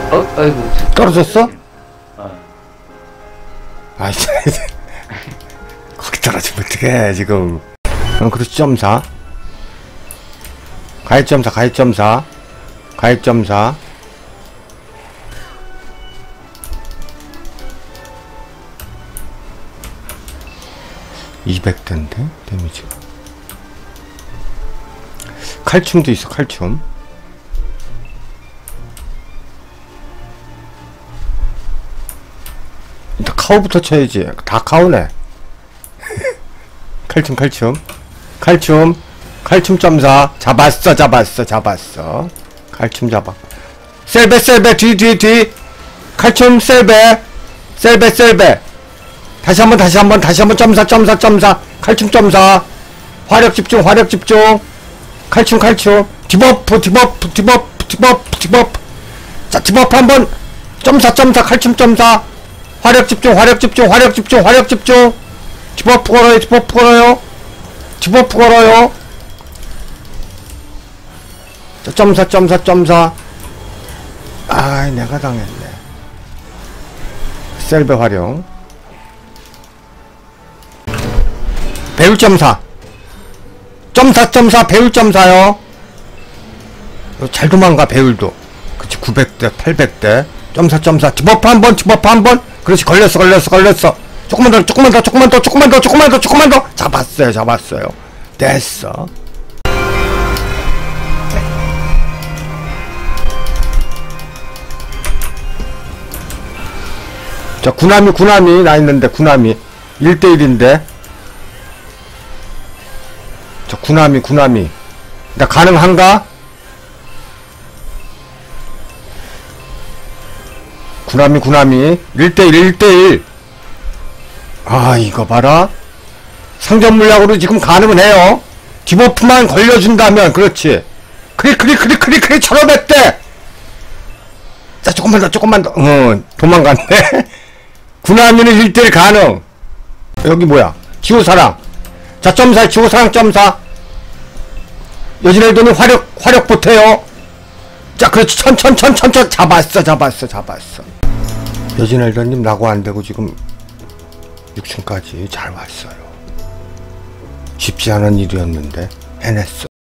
아이고. 떨어졌어? 어. 아이, 거기 떨어지면 어떡해, 지금. 그렇지, 점사. 가입점사, 가입점사. 가입점사. (200대인데) 데미지가. 칼춤도 있어, 칼춤. 일단 카우부터 쳐야지. 다 카우네. 칼춤, 칼춤. 칼춤. 칼춤 점사. 잡았어, 잡았어, 잡았어. 칼춤 잡아. 셀베, 셀베, 뒤. 칼춤, 셀베. 셀베, 셀베. 다시 한번 점사. 칼춤 점사. 화력 집중. 칼춤. 디버프. 자, 디버프 한번. 점사. 칼춤 점사. 화력 집중. 디버프 걸어요. 자, 점사. 아이, 내가 당했네. 셀베 활용. 배울 점사. 배울 점사요. 잘 도망가, 배울도. 그치, 900대, 800대. 점사. 디버프 한 번. 그렇지, 걸렸어. 조금만 더. 잡았어요. 됐어. 자, 구나미 나 있는데, 구나미 1대1인데. 자, 구나미 나 가능한가? 구나미 1대1 아, 이거 봐라. 상점 물약으로 지금 가능은 해요. 디버프만 걸려준다면. 그렇지. 크리 철업했대. 자, 조금만 더. 도망갔네. 구나미는 1대1 가능. 여기 뭐야? 지호사랑. 자, 점사. 지호사랑 점사. 여진엘더니 화력 보태요. 자, 그렇지. 천. 잡았어. 여진엘더님 라고 안되고 지금 6층까지 잘 왔어요. 쉽지 않은 일이었는데 해냈어.